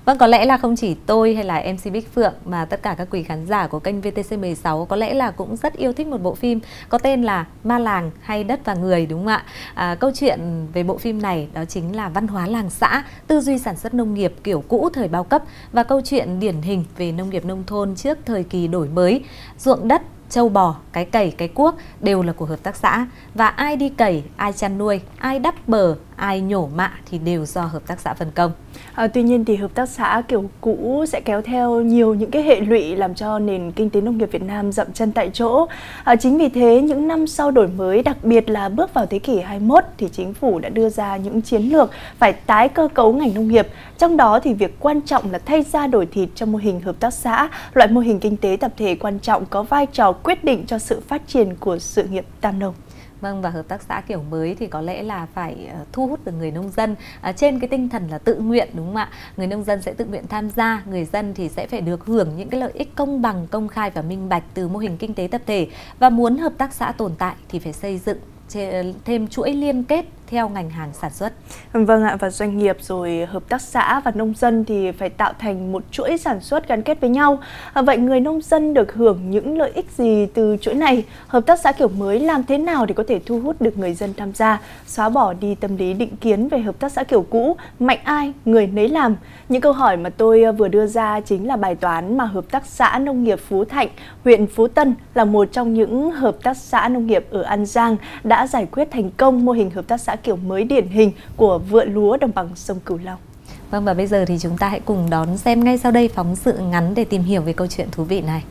Vâng, có lẽ là không chỉ tôi hay là MC Bích Phượng mà tất cả các quý khán giả của kênh VTC16 có lẽ là cũng rất yêu thích một bộ phim có tên là Ma Làng hay Đất và Người, đúng không ạ? Câu chuyện về bộ phim này đó chính là văn hóa làng xã, tư duy sản xuất nông nghiệp kiểu cũ thời bao cấp và câu chuyện điển hình về nông nghiệp nông thôn trước thời kỳ đổi mới. Ruộng đất, trâu bò, cái cày, cái cuốc đều là của hợp tác xã, và ai đi cày, ai chăn nuôi, ai đắp bờ, ai nhổ mạ thì đều do hợp tác xã phân công. Tuy nhiên thì hợp tác xã kiểu cũ sẽ kéo theo nhiều những cái hệ lụy làm cho nền kinh tế nông nghiệp Việt Nam dậm chân tại chỗ. Chính vì thế những năm sau đổi mới, đặc biệt là bước vào thế kỷ 21 thì chính phủ đã đưa ra những chiến lược phải tái cơ cấu ngành nông nghiệp. Trong đó thì việc quan trọng là thay da đổi thịt cho mô hình hợp tác xã, loại mô hình kinh tế tập thể quan trọng có vai trò quyết định cho sự phát triển của sự nghiệp tam nông. Vâng, và hợp tác xã kiểu mới thì có lẽ là phải thu hút được người nông dân trên cái tinh thần là tự nguyện, đúng không ạ? Người nông dân sẽ tự nguyện tham gia, người dân thì sẽ phải được hưởng những cái lợi ích công bằng, công khai và minh bạch từ mô hình kinh tế tập thể. Và muốn hợp tác xã tồn tại thì phải xây dựng thêm chuỗi liên kết theo ngành hàng sản xuất. Vâng ạ, và doanh nghiệp rồi hợp tác xã và nông dân thì phải tạo thành một chuỗi sản xuất gắn kết với nhau. Vậy người nông dân được hưởng những lợi ích gì từ chuỗi này? Hợp tác xã kiểu mới làm thế nào để có thể thu hút được người dân tham gia, xóa bỏ đi tâm lý định kiến về hợp tác xã kiểu cũ, mạnh ai người nấy làm? Những câu hỏi mà tôi vừa đưa ra chính là bài toán mà Hợp tác xã Nông nghiệp Phú Thạnh, huyện Phú Tân là một trong những hợp tác xã nông nghiệp ở An Giang đã giải quyết thành công mô hình hợp tác xã kiểu mới điển hình của vựa lúa đồng bằng sông Cửu Long. Vâng, và bây giờ thì chúng ta hãy cùng đón xem ngay sau đây phóng sự ngắn để tìm hiểu về câu chuyện thú vị này.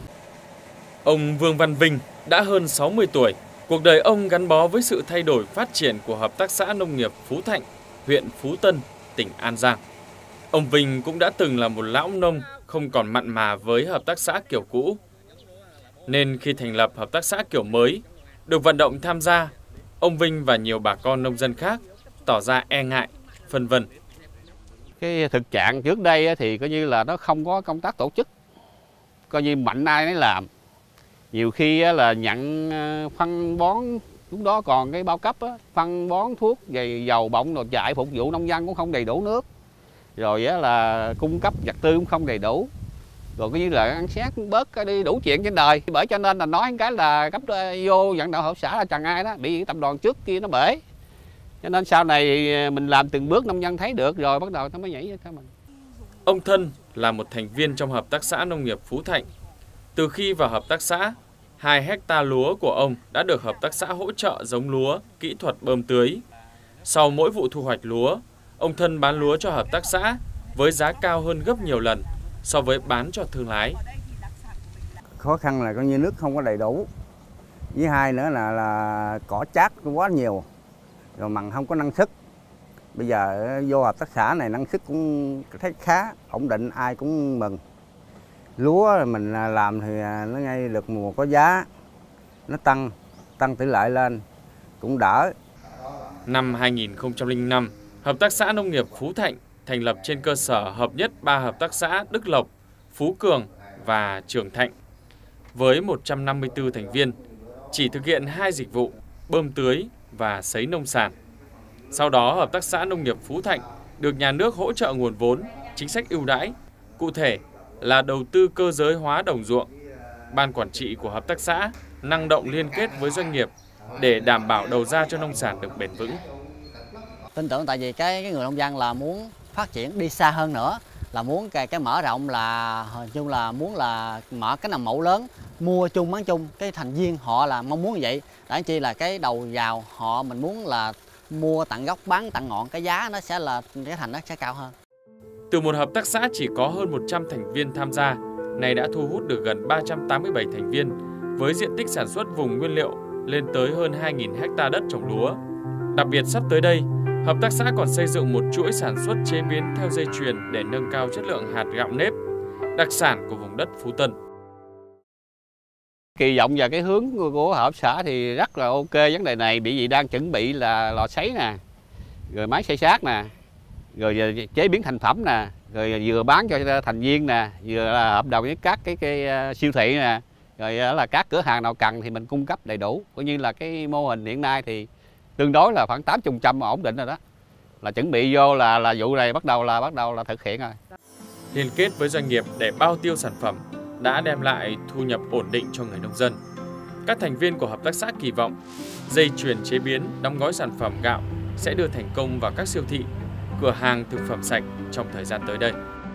Ông Vương Văn Vinh đã hơn 60 tuổi. Cuộc đời ông gắn bó với sự thay đổi phát triển của Hợp tác xã Nông nghiệp Phú Thạnh, huyện Phú Tân, tỉnh An Giang. Ông Vinh cũng đã từng là một lão nông không còn mặn mà với hợp tác xã kiểu cũ. Nên khi thành lập hợp tác xã kiểu mới, được vận động tham gia, ông Vinh và nhiều bà con nông dân khác tỏ ra e ngại, phân vân. Cái thực trạng trước đây thì coi như là nó không có công tác tổ chức, coi như mạnh ai nấy làm. Nhiều khi là nhận phân bón, lúc đó còn cái bao cấp phân bón thuốc về dầu bọng rồi chạy phục vụ nông dân cũng không đầy đủ nước, rồi là cung cấp vật tư cũng không đầy đủ, rồi coi như là ăn xét bớt đi đủ chuyện trên đời. Bởi cho nên là nói cái là cấp vô vận động hợp xã là chẳng ai đó bị tập đoàn trước kia nó bể, cho nên sau này mình làm từng bước nông dân thấy được rồi bắt đầu nó mới nhảy theo mình. Ông Thân là một thành viên trong Hợp tác xã Nông nghiệp Phú Thạnh. Từ khi vào hợp tác xã, 2 hectare lúa của ông đã được hợp tác xã hỗ trợ giống lúa, kỹ thuật bơm tưới. Sau mỗi vụ thu hoạch lúa, ông Thân bán lúa cho hợp tác xã với giá cao hơn gấp nhiều lần so với bán cho thương lái. Khó khăn là coi như nước không có đầy đủ, với hai nữa là cỏ chát quá nhiều, rồi mặn không có năng suất. Bây giờ vô hợp tác xã này năng suất cũng thấy khá, ổn định, ai cũng mừng. Lúa mình làm thì nó ngay được mùa có giá, nó tăng tỷ lệ lên cũng đỡ. Năm 2005, Hợp tác xã Nông nghiệp Phú Thạnh thành lập trên cơ sở hợp nhất 3 hợp tác xã Đức Lộc, Phú Cường và Trường Thạnh. Với 154 thành viên, chỉ thực hiện 2 dịch vụ bơm tưới và sấy nông sản. Sau đó, Hợp tác xã Nông nghiệp Phú Thạnh được nhà nước hỗ trợ nguồn vốn, chính sách ưu đãi, cụ thể là đầu tư cơ giới hóa đồng ruộng. Ban quản trị của hợp tác xã năng động liên kết với doanh nghiệp để đảm bảo đầu ra cho nông sản được bền vững. Tin tưởng tại vì cái người nông dân là muốn phát triển đi xa hơn nữa, là muốn cái mở rộng, là nói chung là muốn là mở cái nằm mẫu lớn, mua chung bán chung, cái thành viên họ là mong muốn như vậy. Đáng chi là cái đầu vào họ mình muốn là mua tận gốc bán tận ngọn, cái giá nó sẽ là cái thành nó sẽ cao hơn. Từ một hợp tác xã chỉ có hơn 100 thành viên tham gia, này đã thu hút được gần 387 thành viên với diện tích sản xuất vùng nguyên liệu lên tới hơn 2.000 ha đất trồng lúa. Đặc biệt sắp tới đây, hợp tác xã còn xây dựng một chuỗi sản xuất chế biến theo dây chuyền để nâng cao chất lượng hạt gạo nếp, đặc sản của vùng đất Phú Tân. Kỳ vọng vào cái hướng của hợp xã thì rất là ok vấn đề này, bởi vì đang chuẩn bị là lò sấy nè, rồi máy xay sát nè, rồi chế biến thành phẩm nè, rồi vừa bán cho thành viên nè, vừa là hợp đồng với các cái siêu thị nè, rồi là các cửa hàng nào cần thì mình cung cấp đầy đủ. Coi như là cái mô hình hiện nay thì tương đối là khoảng 80% ổn định rồi đó, là chuẩn bị vô là vụ này bắt đầu là thực hiện rồi. liên kết với doanh nghiệp để bao tiêu sản phẩm đã đem lại thu nhập ổn định cho người nông dân. Các thành viên của hợp tác xã kỳ vọng dây chuyền chế biến, đóng gói sản phẩm gạo sẽ đưa thành công vào các siêu thị, cửa hàng thực phẩm sạch trong thời gian tới đây.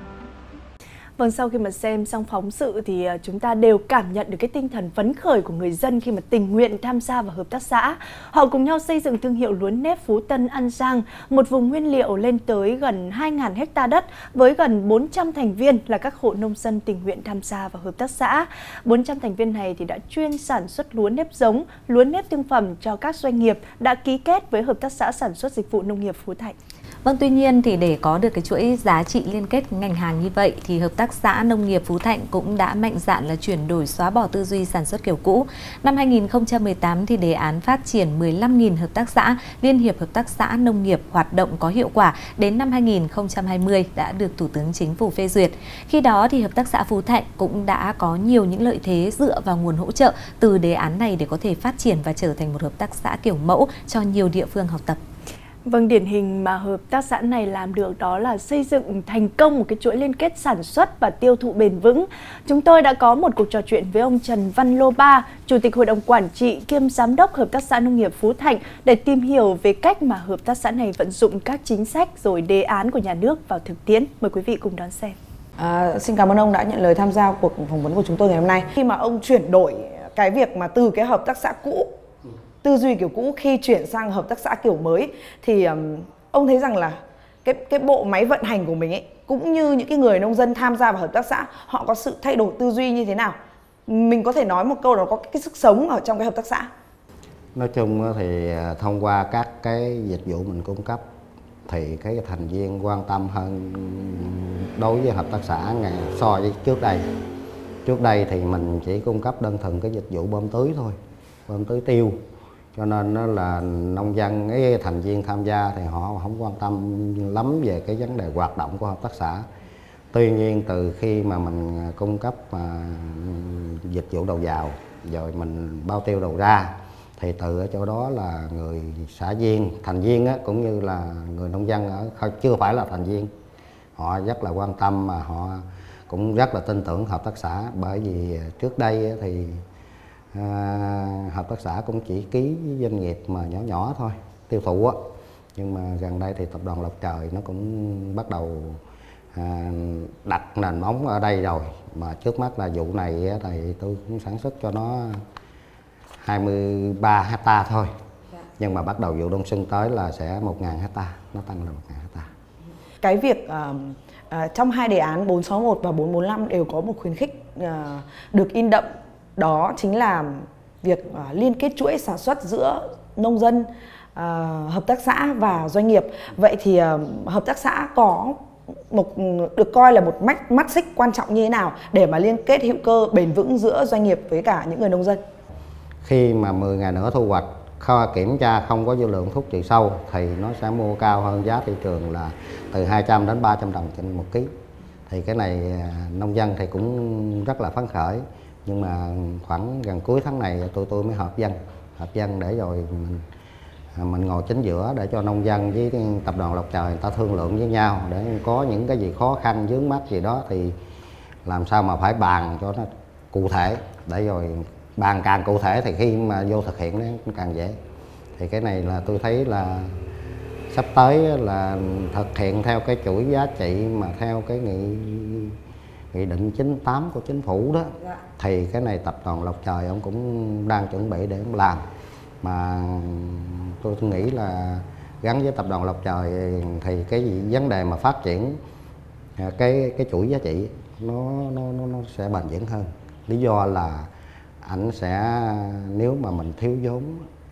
Vâng, sau khi mà xem xong phóng sự thì chúng ta đều cảm nhận được cái tinh thần phấn khởi của người dân khi mà tình nguyện tham gia vào hợp tác xã. Họ cùng nhau xây dựng thương hiệu lúa nếp Phú Tân An Giang, một vùng nguyên liệu lên tới gần 2.000 ha đất với gần 400 thành viên là các hộ nông dân tình nguyện tham gia vào hợp tác xã. 400 thành viên này thì đã chuyên sản xuất lúa nếp giống, lúa nếp thương phẩm cho các doanh nghiệp đã ký kết với hợp tác xã sản xuất dịch vụ nông nghiệp Phú Thạnh. Vâng, tuy nhiên thì để có được cái chuỗi giá trị liên kết ngành hàng như vậy thì hợp tác xã nông nghiệp Phú Thạnh cũng đã mạnh dạn là chuyển đổi, xóa bỏ tư duy sản xuất kiểu cũ. Năm 2018 thì đề án phát triển 15.000 hợp tác xã, liên hiệp hợp tác xã nông nghiệp hoạt động có hiệu quả đến năm 2020 đã được Thủ tướng Chính phủ phê duyệt. Khi đó thì hợp tác xã Phú Thạnh cũng đã có nhiều những lợi thế dựa vào nguồn hỗ trợ từ đề án này để có thể phát triển và trở thành một hợp tác xã kiểu mẫu cho nhiều địa phương học tập. Vâng, điển hình mà hợp tác xã này làm được đó là xây dựng thành công một cái chuỗi liên kết sản xuất và tiêu thụ bền vững. Chúng tôi đã có một cuộc trò chuyện với ông Trần Văn Lô Ba, Chủ tịch Hội đồng Quản trị kiêm Giám đốc Hợp tác xã Nông nghiệp Phú Thạnh để tìm hiểu về cách mà hợp tác xã này vận dụng các chính sách rồi đề án của nhà nước vào thực tiễn. Mời quý vị cùng đón xem. Xin cảm ơn ông đã nhận lời tham gia cuộc phỏng vấn của chúng tôi ngày hôm nay. Khi mà ông chuyển đổi cái việc mà từ cái hợp tác xã cũ, tư duy kiểu cũ khi chuyển sang hợp tác xã kiểu mới thì ông thấy rằng là cái bộ máy vận hành của mình ấy, cũng như những cái người nông dân tham gia vào hợp tác xã, họ có sự thay đổi tư duy như thế nào? Mình có thể nói một câu là có cái sức sống ở trong cái hợp tác xã. Nói chung thì thông qua các cái dịch vụ mình cung cấp thì cái thành viên quan tâm hơn đối với hợp tác xã so với trước đây. Trước đây thì mình chỉ cung cấp đơn thuần cái dịch vụ bơm tưới thôi, bơm tưới tiêu. Cho nên nó là nông dân, cái thành viên tham gia thì họ không quan tâm lắm về cái vấn đề hoạt động của hợp tác xã. Tuy nhiên từ khi mà mình cung cấp dịch vụ đầu vào rồi mình bao tiêu đầu ra thì từ ở chỗ đó là người xã viên, thành viên á, cũng như là người nông dân ở chưa phải là thành viên, họ rất là quan tâm mà họ cũng rất là tin tưởng hợp tác xã. Bởi vì trước đây thì hợp tác xã cũng chỉ ký doanh nghiệp mà nhỏ nhỏ thôi, tiêu thụ á. Nhưng mà gần đây thì tập đoàn Lộc Trời nó cũng bắt đầu đặt nền móng ở đây rồi. Mà trước mắt là vụ này thì tôi cũng sản xuất cho nó 23 ha thôi. Nhưng mà bắt đầu vụ đông xuân tới là sẽ 1.000 ha, nó tăng lên 1.000 ha. Cái việc trong hai đề án 461 và 445 đều có một khuyến khích được in đậm, đó chính là việc liên kết chuỗi sản xuất giữa nông dân, hợp tác xã và doanh nghiệp. Vậy thì hợp tác xã có được coi là một mắt xích quan trọng như thế nào để mà liên kết hữu cơ bền vững giữa doanh nghiệp với cả những người nông dân? Khi mà 10 ngày nữa thu hoạch, kho kiểm tra không có dư lượng thuốc trừ sâu thì nó sẽ mua cao hơn giá thị trường là từ 200 đến 300 đồng trên 1 kg. Thì cái này nông dân thì cũng rất là phấn khởi. Nhưng mà khoảng gần cuối tháng này tôi mới họp dân để rồi mình ngồi chính giữa để cho nông dân với tập đoàn Lộc Trời người ta thương lượng với nhau, để có những cái gì khó khăn vướng mắc gì đó thì làm sao mà phải bàn cho nó cụ thể, để rồi bàn càng cụ thể thì khi mà vô thực hiện nó càng dễ. Thì cái này là tôi thấy là sắp tới là thực hiện theo cái chuỗi giá trị mà theo cái nghị định 98 của chính phủ đó. Thì cái này tập đoàn Lộc Trời ông cũng đang chuẩn bị để ông làm. Mà tôi nghĩ là gắn với tập đoàn Lộc Trời thì cái vấn đề mà phát triển cái chuỗi giá trị nó sẽ bền vững hơn. Lý do là ảnh sẽ, nếu mà mình thiếu vốn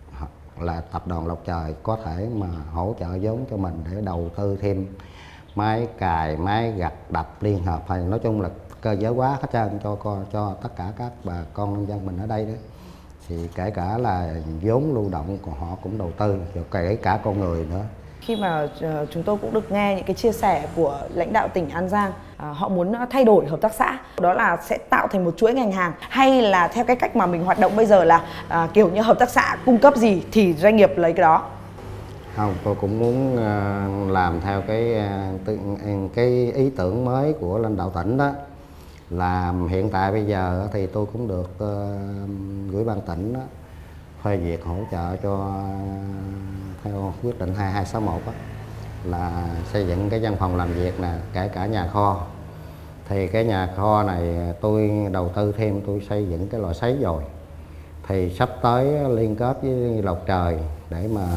là tập đoàn Lộc Trời có thể mà hỗ trợ vốn cho mình để đầu tư thêm máy cài, máy gặt đập liên hợp, hay nói chung là cơ giới hóa hết trơn cho tất cả các bà con nông dân mình ở đây đó. Thì kể cả là vốn lưu động của họ cũng đầu tư, rồi kể cả con người nữa. Khi mà chúng tôi cũng được nghe những cái chia sẻ của lãnh đạo tỉnh An Giang, họ muốn thay đổi hợp tác xã, đó là sẽ tạo thành một chuỗi ngành hàng, hay là theo cái cách mà mình hoạt động bây giờ là kiểu như hợp tác xã cung cấp gì thì doanh nghiệp lấy cái đó? Không, tôi cũng muốn làm theo cái ý tưởng mới của lãnh đạo tỉnh đó, là hiện tại bây giờ thì tôi cũng được gửi ban tỉnh đó, phê duyệt hỗ trợ cho theo quyết định 2261 đó, là xây dựng cái văn phòng làm việc nè, kể cả nhà kho. Thì cái nhà kho này tôi đầu tư thêm, tôi xây dựng cái lò sấy rồi. Thì sắp tới liên kết với Lộc Trời để mà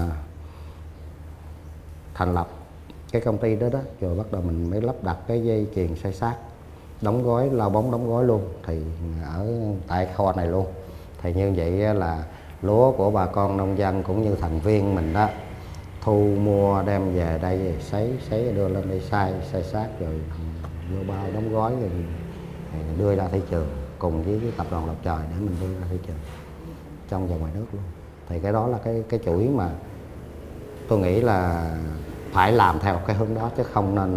thành lập cái công ty đó đó, rồi bắt đầu mình mới lắp đặt cái dây chuyền xay sát, đóng gói, lao bóng đóng gói luôn, thì ở tại kho này luôn. Thì như vậy là lúa của bà con nông dân cũng như thành viên mình đó, thu mua đem về đây sấy đưa lên đây xay sát rồi vô bao đóng gói rồi đưa ra thị trường cùng với tập đoàn Lộc Trời để mình đưa ra thị trường trong và ngoài nước luôn. Thì cái đó là cái chuỗi mà tôi nghĩ là phải làm theo cái hướng đó, chứ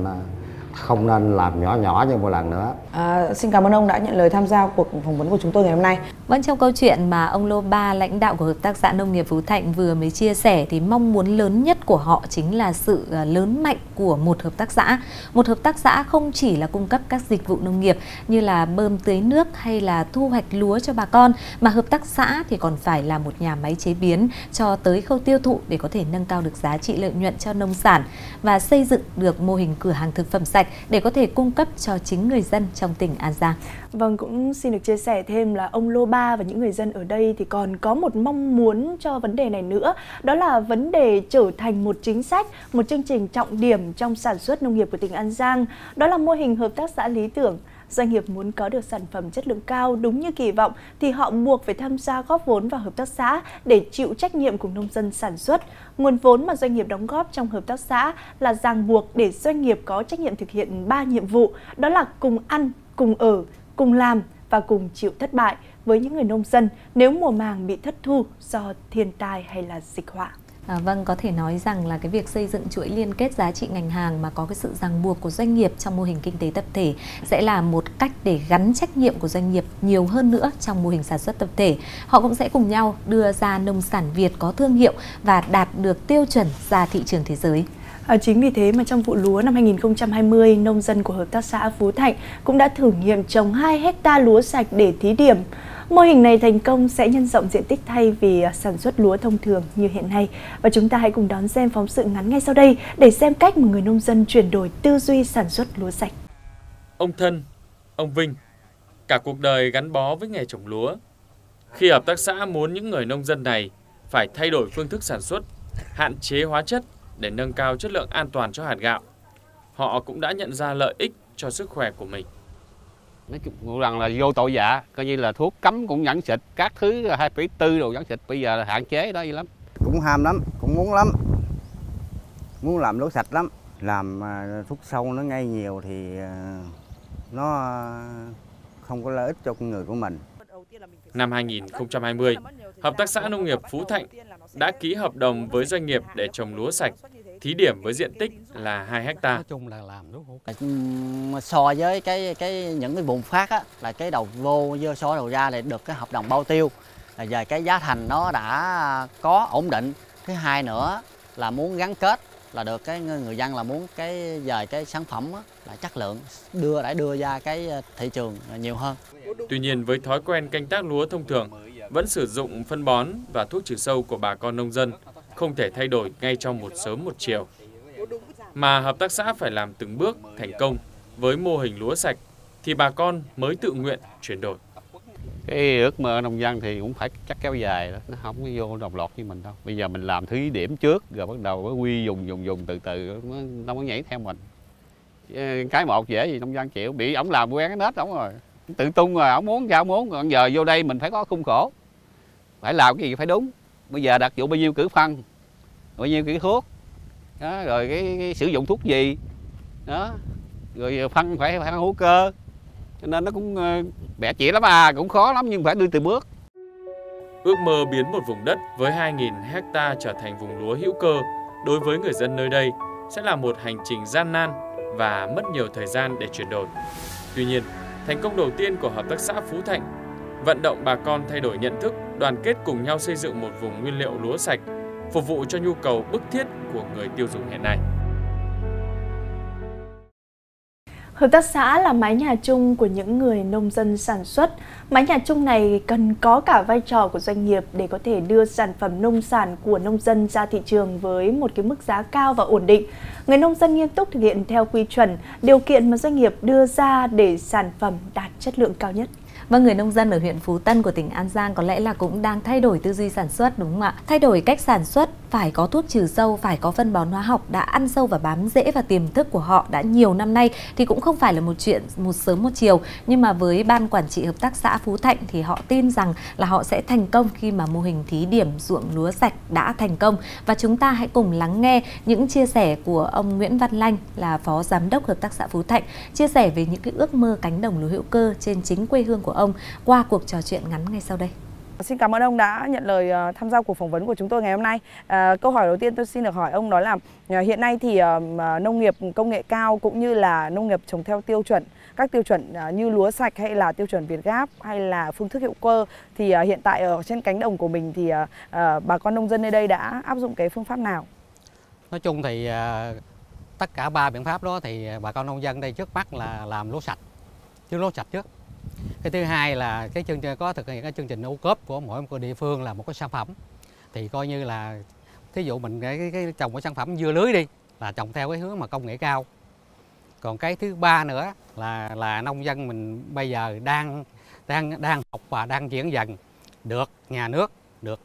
không nên làm nhỏ như một lần nữa. Xin cảm ơn ông đã nhận lời tham gia cuộc phỏng vấn của chúng tôi ngày hôm nay. Vâng, trong câu chuyện mà ông Lô Ba, lãnh đạo của Hợp tác xã Nông nghiệp Phú Thạnh vừa mới chia sẻ, thì mong muốn lớn nhất của họ chính là sự lớn mạnh của một hợp tác xã. Một hợp tác xã không chỉ là cung cấp các dịch vụ nông nghiệp như là bơm tưới nước hay là thu hoạch lúa cho bà con, mà hợp tác xã thì còn phải là một nhà máy chế biến cho tới khâu tiêu thụ để có thể nâng cao được giá trị lợi nhuận cho nông sản và xây dựng được mô hình cửa hàng thực phẩm sạch để có thể cung cấp cho chính người dân trong tỉnh An Giang. Vâng, cũng xin được chia sẻ thêm là ông Lô Ba và những người dân ở đây thì còn có một mong muốn cho vấn đề này nữa. Đó là vấn đề trở thành một chính sách, một chương trình trọng điểm trong sản xuất nông nghiệp của tỉnh An Giang. Đó là mô hình hợp tác xã lý tưởng. Doanh nghiệp muốn có được sản phẩm chất lượng cao đúng như kỳ vọng thì họ buộc phải tham gia góp vốn vào hợp tác xã để chịu trách nhiệm cùng nông dân sản xuất. Nguồn vốn mà doanh nghiệp đóng góp trong hợp tác xã là ràng buộc để doanh nghiệp có trách nhiệm thực hiện 3 nhiệm vụ, đó là cùng ăn, cùng ở, cùng làm và cùng chịu thất bại với những người nông dân nếu mùa màng bị thất thu do thiên tai hay là dịch họa. Vâng, có thể nói rằng là cái việc xây dựng chuỗi liên kết giá trị ngành hàng mà có cái sự ràng buộc của doanh nghiệp trong mô hình kinh tế tập thể sẽ là một cách để gắn trách nhiệm của doanh nghiệp nhiều hơn nữa trong mô hình sản xuất tập thể. Họ cũng sẽ cùng nhau đưa ra nông sản Việt có thương hiệu và đạt được tiêu chuẩn ra thị trường thế giới. Chính vì thế mà trong vụ lúa năm 2020, nông dân của Hợp tác xã Phú Thạnh cũng đã thử nghiệm trồng 2 hectare lúa sạch để thí điểm. Mô hình này thành công sẽ nhân rộng diện tích thay vì sản xuất lúa thông thường như hiện nay. Và chúng ta hãy cùng đón xem phóng sự ngắn ngay sau đây để xem cách một người nông dân chuyển đổi tư duy sản xuất lúa sạch. Ông Thân, ông Vinh, cả cuộc đời gắn bó với nghề trồng lúa. Khi hợp tác xã muốn những người nông dân này phải thay đổi phương thức sản xuất, hạn chế hóa chất để nâng cao chất lượng an toàn cho hạt gạo, họ cũng đã nhận ra lợi ích cho sức khỏe của mình. Nói chung rằng là vô tội vạ, coi như là thuốc cấm cũng vẫn xịt, các thứ 2,4 đồ vẫn xịt, bây giờ là hạn chế đó gì lắm. Cũng ham lắm, cũng muốn lắm, muốn làm lúa sạch lắm, làm thuốc sâu nó ngay nhiều thì nó không có lợi ích cho con người của mình. Năm 2020, Hợp tác xã Nông nghiệp Phú Thạnh đã ký hợp đồng với doanh nghiệp để trồng lúa sạch, thí điểm với diện tích là 2 hectare. Nói chung là làm đúng không? So với những cái vùng phát á, là cái đầu vô so đầu ra để được cái hợp đồng bao tiêu, là về cái giá thành nó đã có ổn định. Thứ hai nữa là muốn gắn kết, là được cái người dân là muốn về cái sản phẩm á, là chất lượng đưa ra cái thị trường nhiều hơn. Tuy nhiên với thói quen canh tác lúa thông thường vẫn sử dụng phân bón và thuốc trừ sâu của bà con nông dân không thể thay đổi ngay trong một sớm một chiều, mà hợp tác xã phải làm từng bước thành công với mô hình lúa sạch thì bà con mới tự nguyện chuyển đổi. Cái ước mơ nông dân thì cũng phải chắc kéo dài đó, nó không có vô đồng loạt như mình đâu. Bây giờ mình làm thí điểm trước rồi bắt đầu mới quy dùng từ từ nó mới nhảy theo mình. Cái một dễ gì nông dân chịu, bị ổng làm quen cái nết ổng rồi, tự tung rồi, ổng muốn sao muốn, còn giờ vô đây mình phải có khung khổ, phải làm cái gì phải đúng. Bây giờ đặt vụ bao nhiêu cử phân, bao nhiêu cử thuốc đó, rồi cái sử dụng thuốc gì đó, rồi phân phải hữu cơ, cho nên nó cũng bẻ chỉ lắm cũng khó lắm, nhưng phải đi từ bước. Ước mơ biến một vùng đất với 2.000 hectare trở thành vùng lúa hữu cơ đối với người dân nơi đây sẽ là một hành trình gian nan và mất nhiều thời gian để chuyển đổi. Tuy nhiên, thành công đầu tiên của Hợp tác xã Phú Thạnh vận động bà con thay đổi nhận thức, đoàn kết cùng nhau xây dựng một vùng nguyên liệu lúa sạch phục vụ cho nhu cầu bức thiết của người tiêu dùng hiện nay. Hợp tác xã là mái nhà chung của những người nông dân sản xuất. Mái nhà chung này cần có cả vai trò của doanh nghiệp để có thể đưa sản phẩm nông sản của nông dân ra thị trường với một cái mức giá cao và ổn định. Người nông dân nghiêm túc thực hiện theo quy chuẩn, điều kiện mà doanh nghiệp đưa ra để sản phẩm đạt chất lượng cao nhất. Và người nông dân ở huyện Phú Tân của tỉnh An Giang có lẽ là cũng đang thay đổi tư duy sản xuất, đúng không ạ? Thay đổi cách sản xuất, phải có thuốc trừ sâu, phải có phân bón hóa học đã ăn sâu và bám rễ vào tiềm thức của họ đã nhiều năm nay thì cũng không phải là một chuyện một sớm một chiều. Nhưng mà với Ban Quản trị Hợp tác xã Phú Thạnh thì họ tin rằng là họ sẽ thành công khi mà mô hình thí điểm ruộng lúa sạch đã thành công. Và chúng ta hãy cùng lắng nghe những chia sẻ của ông Nguyễn Văn Lanh là Phó Giám đốc Hợp tác xã Phú Thạnh, chia sẻ về những cái ước mơ cánh đồng lúa hữu cơ trên chính quê hương của ông qua cuộc trò chuyện ngắn ngay sau đây. Xin cảm ơn ông đã nhận lời tham gia cuộc phỏng vấn của chúng tôi ngày hôm nay. Câu hỏi đầu tiên tôi xin được hỏi ông đó là hiện nay thì nông nghiệp công nghệ cao cũng như là nông nghiệp trồng theo tiêu chuẩn, các tiêu chuẩn như lúa sạch hay là tiêu chuẩn Việt Gáp hay là phương thức hữu cơ thì hiện tại ở trên cánh đồng của mình thì bà con nông dân nơi đây đã áp dụng cái phương pháp nào? Nói chung thì tất cả 3 biện pháp đó thì bà con nông dân đây trước mắt là làm lúa sạch, chứ lúa sạch trước. Cái thứ hai là cái chương trình có thực hiện cái chương trình ô cốp của mỗi một địa phương là một cái sản phẩm, thì coi như là thí dụ mình cái trồng cái sản phẩm dưa lưới đi là trồng theo cái hướng mà công nghệ cao. Còn cái thứ ba nữa là nông dân mình bây giờ đang học và đang chuyển dần được nhà nước, được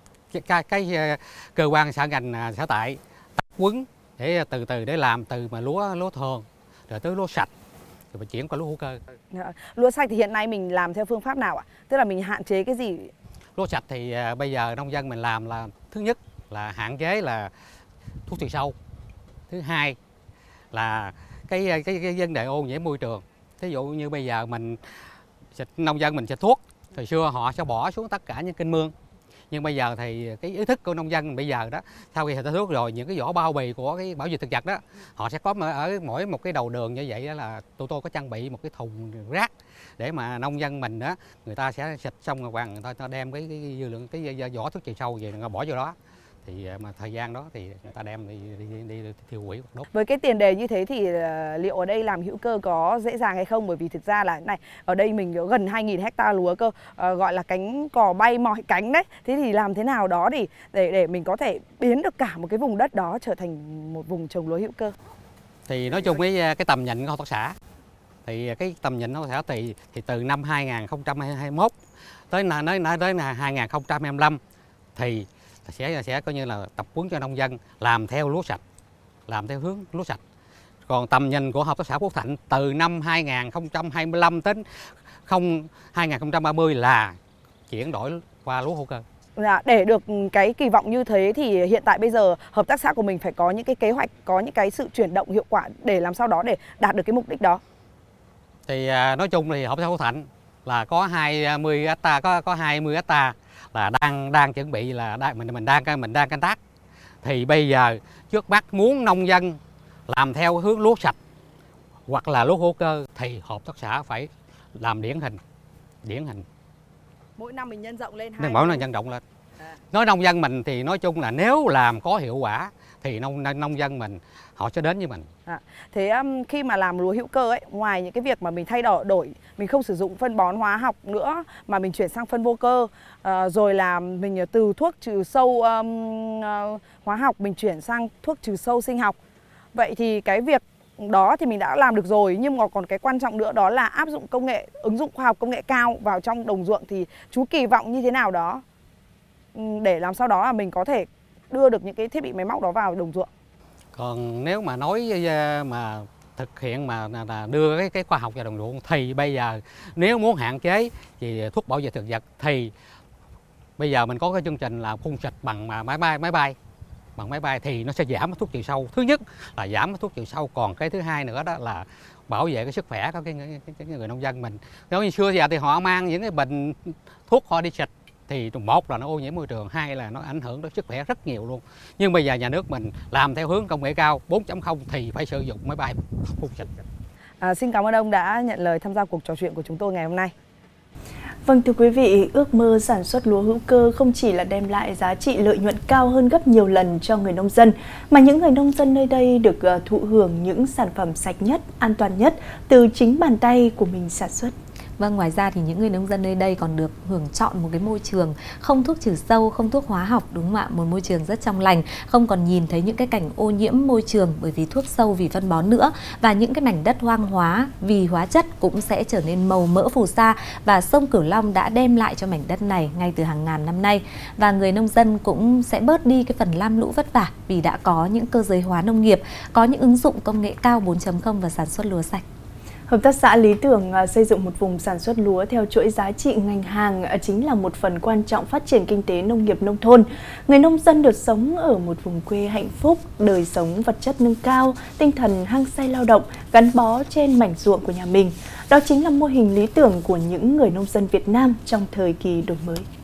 cái cơ quan sở ngành sở tại tập huấn để từ từ để làm từ mà lúa thường rồi tới lúa sạch rồi mình chuyển qua lúa hữu cơ. Lúa sạch thì hiện nay mình làm theo phương pháp nào ạ? Tức là mình hạn chế cái gì? Lúa sạch thì bây giờ nông dân mình làm là thứ nhất là hạn chế là thuốc trừ sâu, thứ hai là cái vấn đề ô nhiễm môi trường. Thí dụ như bây giờ mình nông dân mình xịt thuốc, thời xưa họ sẽ bỏ xuống tất cả những kênh mương. Nhưng bây giờ thì cái ý thức của nông dân bây giờ đó, sau khi xịt thuốc rồi những cái vỏ bao bì của cái bảo vệ thực vật đó, họ sẽ có ở mỗi một cái đầu đường như vậy đó là tụi tôi có trang bị một cái thùng rác để mà nông dân mình đó, người ta sẽ xịt xong rồi người ta đem cái dư lượng cái vỏ thuốc trừ sâu về người ta bỏ vô đó. Thì mà thời gian đó thì người ta đem đi tiêu hủy hoặc đốt. Với cái tiền đề như thế thì liệu ở đây làm hữu cơ có dễ dàng hay không? Bởi vì thực ra là này, ở đây mình có gần 2.000 hecta lúa cơ, gọi là cánh cò bay mọi cánh đấy. Thế thì làm thế nào đó để mình có thể biến được cả một cái vùng đất đó trở thành một vùng trồng lúa hữu cơ? Thì nói chung cái tầm nhìn của hợp tác xã, thì cái tầm nhìn của hợp tác xã thì từ năm 2021 tới 2025 thì sẽ coi như là tập huấn cho nông dân làm theo lúa sạch, làm theo hướng lúa sạch. Còn tầm nhìn của Hợp tác xã Phú Thạnh từ năm 2025 đến 2030 là chuyển đổi qua lúa hữu cơ. Để được cái kỳ vọng như thế thì hiện tại bây giờ hợp tác xã của mình phải có những cái kế hoạch, có những cái sự chuyển động hiệu quả để làm sao đó để đạt được cái mục đích đó. Thì nói chung thì Hợp tác xã Phú Thạnh là có 20 hecta, có 20 hecta là đang chuẩn bị là mình đang canh tác. Thì bây giờ trước mắt muốn nông dân làm theo hướng lúa sạch hoặc là lúa hữu cơ thì hợp tác xã phải làm điển hình. Mỗi năm mình nhân rộng lên. Mỗi năm nhân rộng lên. Nói nông dân mình thì nói chung là nếu làm có hiệu quả thì nông dân mình họ sẽ đến với mình. Thế khi mà làm lúa hữu cơ ấy, ngoài những cái việc mà mình thay đổi, mình không sử dụng phân bón hóa học nữa mà mình chuyển sang phân vô cơ, rồi là mình từ thuốc trừ sâu hóa học mình chuyển sang thuốc trừ sâu sinh học. Vậy thì cái việc đó thì mình đã làm được rồi, nhưng mà còn cái quan trọng nữa đó là áp dụng công nghệ, ứng dụng khoa học công nghệ cao vào trong đồng ruộng thì chú kỳ vọng như thế nào đó để làm sao đó là mình có thể đưa được những cái thiết bị máy móc đó vào đồng ruộng. Còn nếu mà nói mà thực hiện mà đưa cái khoa học vào đồng ruộng thì bây giờ nếu muốn hạn chế thì thuốc bảo vệ thực vật thì bây giờ mình có cái chương trình là phun xịt bằng máy bay thì nó sẽ giảm thuốc trừ sâu. Thứ nhất là giảm thuốc trừ sâu, còn cái thứ hai nữa đó là bảo vệ cái sức khỏe của cái người nông dân mình. Nếu như xưa giờ thì họ mang những cái bình thuốc họ đi xịt thì một là nó ô nhiễm môi trường, hai là nó ảnh hưởng đến sức khỏe rất nhiều luôn. Nhưng bây giờ nhà nước mình làm theo hướng công nghệ cao 4.0 thì phải sử dụng máy bay phun xịt. Xin cảm ơn ông đã nhận lời tham gia cuộc trò chuyện của chúng tôi ngày hôm nay. Vâng, thưa quý vị, ước mơ sản xuất lúa hữu cơ không chỉ là đem lại giá trị lợi nhuận cao hơn gấp nhiều lần cho người nông dân, mà những người nông dân nơi đây được thụ hưởng những sản phẩm sạch nhất, an toàn nhất từ chính bàn tay của mình sản xuất. Vâng, ngoài ra thì những người nông dân nơi đây còn được hưởng chọn một cái môi trường không thuốc trừ sâu, không thuốc hóa học, đúng không ạ? Một môi trường rất trong lành, không còn nhìn thấy những cái cảnh ô nhiễm môi trường bởi vì thuốc sâu, vì phân bón nữa. Và những cái mảnh đất hoang hóa vì hóa chất cũng sẽ trở nên màu mỡ phù sa, và sông Cửu Long đã đem lại cho mảnh đất này ngay từ hàng ngàn năm nay. Và người nông dân cũng sẽ bớt đi cái phần lam lũ vất vả vì đã có những cơ giới hóa nông nghiệp, có những ứng dụng công nghệ cao 4.0 và sản xuất lúa sạch. Hợp tác xã lý tưởng xây dựng một vùng sản xuất lúa theo chuỗi giá trị ngành hàng chính là một phần quan trọng phát triển kinh tế nông nghiệp nông thôn. Người nông dân được sống ở một vùng quê hạnh phúc, đời sống vật chất nâng cao, tinh thần hăng say lao động, gắn bó trên mảnh ruộng của nhà mình. Đó chính là mô hình lý tưởng của những người nông dân Việt Nam trong thời kỳ đổi mới.